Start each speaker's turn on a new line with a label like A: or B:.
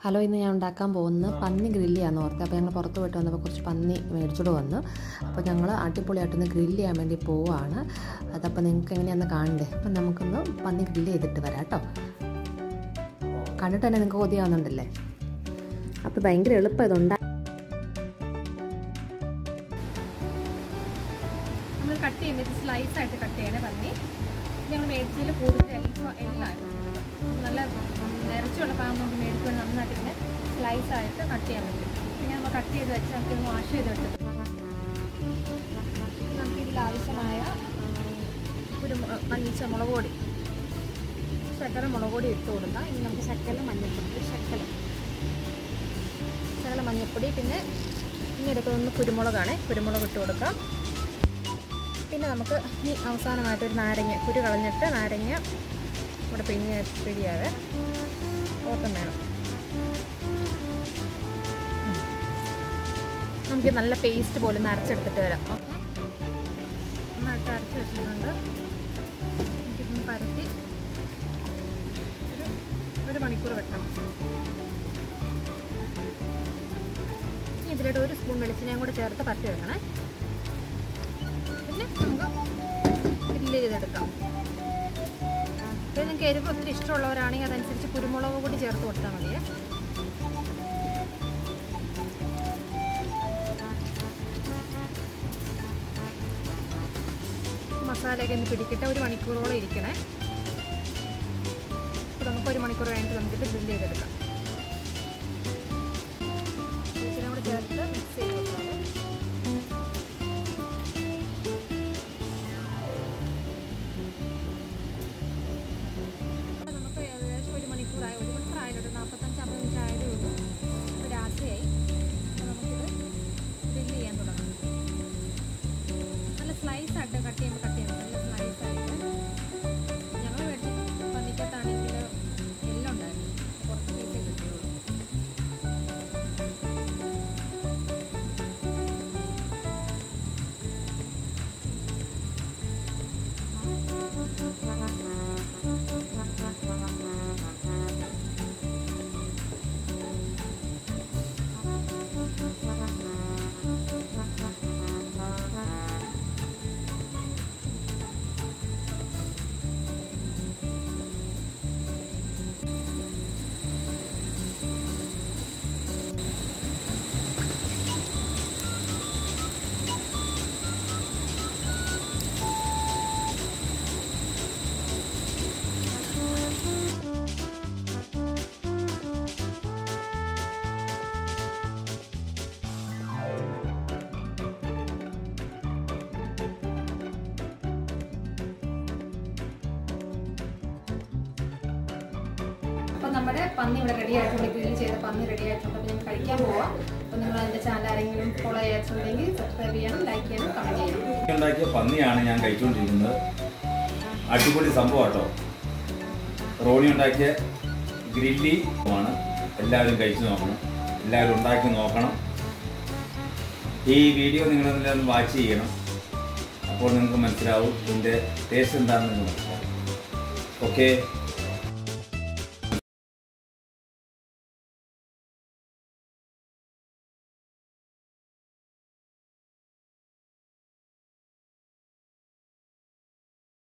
A: Hello, ഇന്ന് ഞാൻ ഉണ്ടാക്കാൻ പോകുന്നത് പന്നി ഗ്രില്ലിയാന്ന് ഓർത്ത്. അപ്പോൾ ഞങ്ങൾ പുറത്ത് പോയിട്ട് വന്നപ്പോൾ കുറച്ച് പന്നി മേടിച്ചോട് വന്നു. അപ്പോൾ ഞങ്ങൾ അടിപൊളിയായിട്ടൊന്ന് ഗ്രില്ല് ചെയ്യാൻ വേണ്ടി പോവുകയാണ്. അതപ്പോൾ നിങ്ങൾക്ക് എങ്ങനെയാണെന്ന് കാണണ്ടേ. അപ്പം നമുക്കൊന്ന് പന്നി ഗ്രില്ല് ചെയ്തിട്ട് വരാം കേട്ടോ. കണ്ടിട്ട് തന്നെ നിങ്ങൾക്ക് കൊതിയാവുന്നുണ്ടല്ലേ. അപ്പോൾ ഭയങ്കര എളുപ്പം ഇതുണ്ടാ.
B: നമ്മൾ കട്ട് ചെയ്യുമ്പോൾ സ്ലൈസായിട്ട് കട്ട് ചെയ്യണേ പന്നി. ഞങ്ങൾ മേടിച്ചതിൽ കൂടുതൽ എല്ലാമായിരുന്നു നല്ല നിറച്ചുള്ള പാമ്പ് നമുക്ക് മേടിക്കുമ്പോൾ നന്നായിട്ട് ഇങ്ങനെ സ്ലൈസായിട്ട് കട്ട് ചെയ്യാൻ പറ്റും. പിന്നെ നമ്മൾ കട്ട് ചെയ്ത് വെച്ച് നമുക്കിത് വാഷ് ചെയ്തിട്ട് നമുക്കിതിൽ ആവശ്യമായ ഒരു മുളക് പൊടി, ശകല മുളക് പൊടി ഇട്ട് കൊടുക്കാം. ഇനി നമുക്ക് ശകല മഞ്ഞൾപ്പൊടി, ശകല മഞ്ഞൾപ്പൊടി, പിന്നെ ഇനി എടുക്കുന്ന കുരുമുളകാണ്, കുരുമുളക് ഇട്ട് കൊടുക്കാം. പിന്നെ നമുക്ക് ഈ അവസാനമായിട്ടൊരു നാരങ്ങ കുരു കളഞ്ഞിട്ട് നാരങ്ങ ഇവിടെ പിഴിയാതെ ഓർക്കം വേണം. നമുക്ക് നല്ല പേസ്റ്റ് പോലെ അരച്ചെടുത്തിട്ട് വരാം. ഓക്കെ, നന്നായിട്ട് അരച്ച് വെച്ചിട്ടുണ്ട്. നമുക്കിതൊന്ന് പരത്തി ഒരു മണിക്കൂർ വെക്കണം. ഇതിലോട്ട് 1 സ്പൂൺ വെളിച്ചെണ്ണയും കൂടെ ചേർത്ത് പരത്തി വെക്കണേ. പിന്നെ നമുക്ക് ഗ്രില്ല് ചെയ്തെടുക്കാം. പിന്നെ നിങ്ങൾക്ക് എരിവ് ഒത്തിരി ഇഷ്ടമുള്ളവരാണെങ്കിൽ അതനുസരിച്ച് കുരുമുളക് കൂടി ചേർത്ത് കൊടുത്താൽ മതിയേ. മസാലയൊക്കെ ഒന്ന് പിടിക്കട്ടെ. 1 മണിക്കൂറോളം ഇരിക്കണേ. അപ്പോൾ നമുക്ക് 1 മണിക്കൂർ കഴിഞ്ഞിട്ട് നമുക്കിത് ഗ്രില്ല് ചെയ്തെടുക്കാം. ഇതിനെ കൂടെ ചേർത്ത് മിക്സ് ചെയ്ത് കൊടുക്കാം. സ്ലൈസായിട്ട് കട്ട് ചെയ്യുമ്പോൾ നല്ല സ്ലൈസായിട്ട്. ഞങ്ങൾ മേടിച്ച പന്നിക്കത്താണെങ്കിൽ എല്ലാം ഉണ്ടായിരുന്നു, കുറച്ച് പീസേ കിട്ടുകയുള്ളൂ. അപ്പോൾ നമ്മുടെ പന്നി ഇവിടെ റെഡി ആയിട്ടുണ്ട്. ഗ്രില്ല് ചെയ്ത പന്നി റെഡി ആയിട്ടുണ്ട്. അപ്പോൾ ഞങ്ങൾ കഴിക്കാൻ പോവാം. അപ്പോൾ നിങ്ങൾ എൻ്റെ ചാനൽ ആരെങ്കിലും ഫോളോ ചെയ്യാച്ചുണ്ടെങ്കിൽ സബ്സ്ക്രൈബ് ചെയ്യണം, ലൈക്ക് ചെയ്യണം, കമൻറ്റ് ചെയ്യണം.
C: ഉണ്ടാക്കിയ പന്നിയാണ് ഞാൻ കഴിച്ചുകൊണ്ടിരിക്കുന്നത്. അടിപൊളി സംഭവം കേട്ടോ. റോണി ഉണ്ടാക്കിയ ഗ്രില്ലി ആണ്. എല്ലാവരും കഴിച്ചു നോക്കണം, എല്ലാവരും ഉണ്ടാക്കി നോക്കണം. ഈ വീഡിയോ നിങ്ങളെല്ലാം വാച്ച് ചെയ്യണം. അപ്പോൾ നിങ്ങൾക്ക് മനസ്സിലാവും ഇതിൻ്റെ ടേസ്റ്റ് എന്താണെന്ന് നിങ്ങൾക്ക് മനസ്സിലാവും. ഓക്കെ.